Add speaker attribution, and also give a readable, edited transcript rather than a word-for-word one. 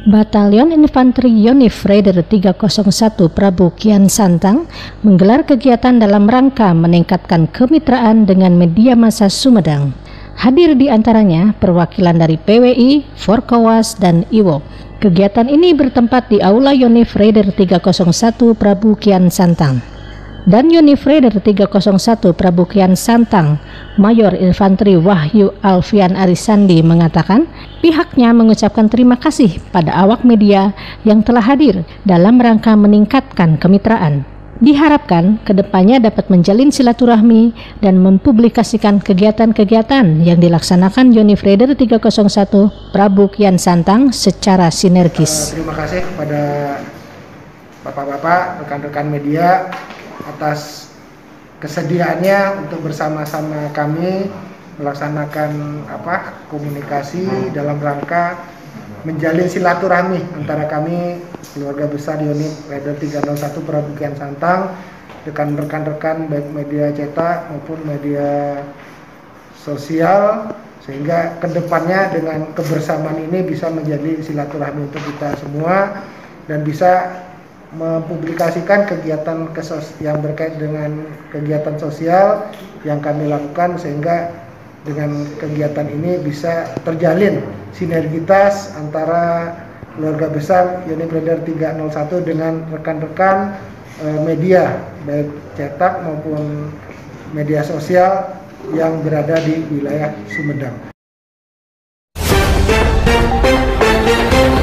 Speaker 1: Batalion Infanteri Yonif Raider 301 Prabu Kian Santang menggelar kegiatan dalam rangka meningkatkan kemitraan dengan media massa Sumedang. Hadir di antaranya perwakilan dari PWI, Forkowas, dan IWO. Kegiatan ini bertempat di Aula Yonif Raider 301 Prabu Kian Santang. Dan Yonif Raider 301 Prabu Kian Santang, Mayor Infanteri Wahyu Alfian Arisandi mengatakan pihaknya mengucapkan terima kasih pada awak media yang telah hadir dalam rangka meningkatkan kemitraan. Diharapkan kedepannya dapat menjalin silaturahmi dan mempublikasikan kegiatan-kegiatan yang dilaksanakan Yonif Raider 301 Prabu Kian Santang secara sinergis.
Speaker 2: Terima kasih kepada bapak-bapak, rekan-rekan media atas kesediaannya untuk bersama-sama kami melaksanakan komunikasi dalam rangka menjalin silaturahmi antara kami keluarga besar Yonif Raider 301 Prabu Kian Santang dengan rekan-rekan baik media cetak maupun media sosial, sehingga kedepannya dengan kebersamaan ini bisa menjadi silaturahmi untuk kita semua dan bisa mempublikasikan kegiatan yang berkait dengan kegiatan sosial yang kami lakukan, sehingga dengan kegiatan ini bisa terjalin sinergitas antara keluarga besar Yonif Raider 301 dengan rekan-rekan media baik cetak maupun media sosial yang berada di wilayah Sumedang.